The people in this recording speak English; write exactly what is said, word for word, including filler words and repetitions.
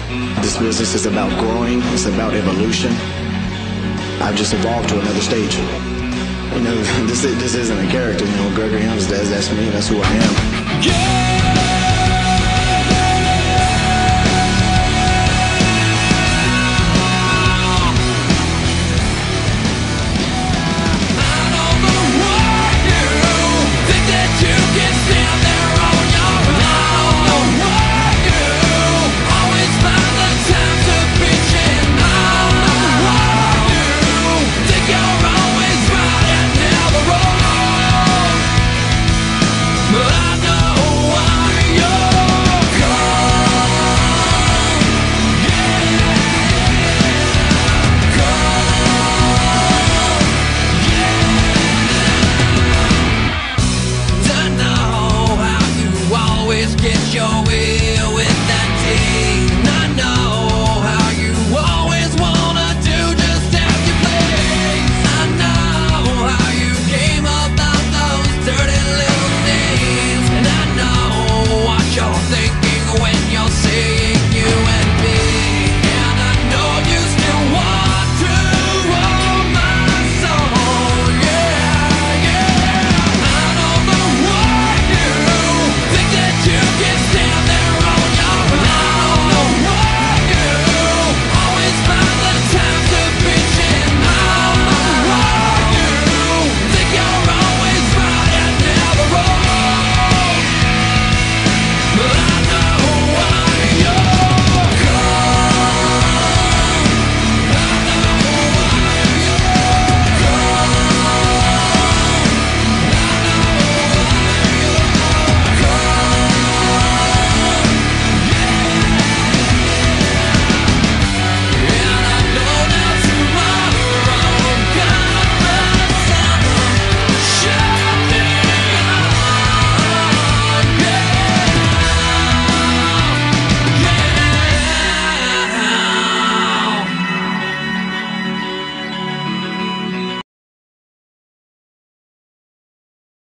This business is about growing, it's about evolution. I've just evolved to another stage. You know, this this isn't a character, you know, Gregory Helms, that's, that's me, that's who I am. Yeah! Get your